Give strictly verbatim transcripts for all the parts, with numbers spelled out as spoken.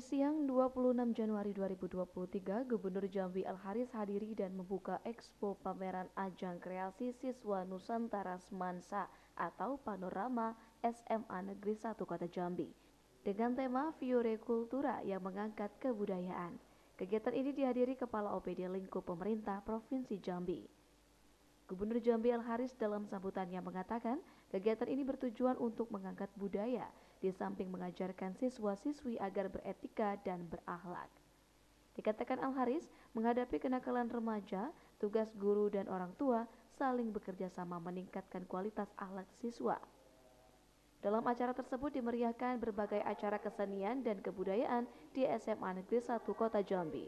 Kamis siang dua puluh enam Januari dua ribu dua puluh tiga, Gubernur Jambi Al-Haris hadiri dan membuka Expo Pameran Ajang Kreasi Siswa Nusantara Semansa atau Panorama S M A Negeri satu Kota Jambi dengan tema Fiore Kultura yang mengangkat kebudayaan. Kegiatan ini dihadiri Kepala O P D Lingkup Pemerintah Provinsi Jambi. Gubernur Jambi Al-Haris dalam sambutannya mengatakan kegiatan ini bertujuan untuk mengangkat budaya di samping mengajarkan siswa-siswi agar beretika dan berakhlak. Dikatakan Al-Haris, menghadapi kenakalan remaja, tugas guru dan orang tua saling bekerja sama meningkatkan kualitas akhlak siswa. Dalam acara tersebut dimeriahkan berbagai acara kesenian dan kebudayaan di S M A Negeri satu Kota Jambi.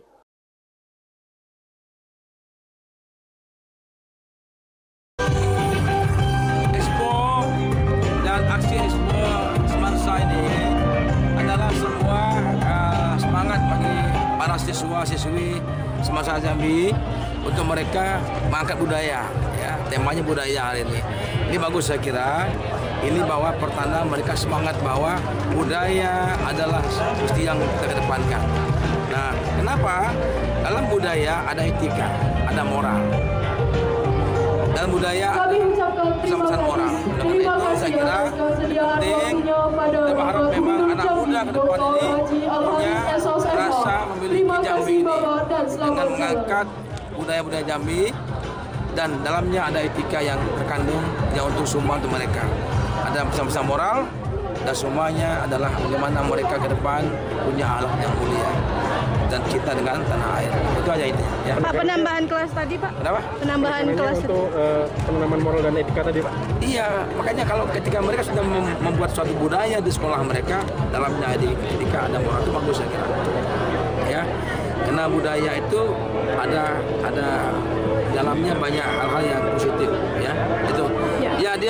Aksi Expo Semansa ini adalah sebuah uh, semangat bagi para siswa-siswi Semansa Jambi untuk mereka mengangkat budaya. Ya, temanya budaya hari ini. Ini bagus saya kira. Ini bahwa pertanda mereka semangat bahwa budaya adalah mesti yang kita kedepankan. Nah, kenapa? Dalam budaya ada etika, ada moral. Dalam budaya pesan-pesan moral. Dengan itu saya kira penting kita berharap memang anak muda ke depan ini punya rasa memiliki Jambi ini dengan mengangkat budaya-budaya Jambi dan dalamnya ada etika yang terkandung yang untuk semua untuk mereka. Ada pesan-pesan moral dan semuanya adalah bagaimana mereka ke depan punya akhlak yang mulia dan kita dengan tanah air. Itu aja ini. Ya. Pak, penambahan kelas tadi, Pak? Kenapa? Penambahan kelas untuk uh, penanaman moral dan etika tadi, Pak? Iya, makanya kalau ketika mereka sudah mem membuat suatu budaya di sekolah mereka, dalamnya ada etika, ada moral, itu bagus saya kira. Ya, karena budaya itu ada ada dalamnya banyak hal-hal yang positif, ya. Itu. Ya, ya dia.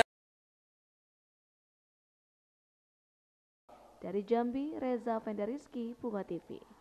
Dari Jambi, Reza Fendariski, Puma T V.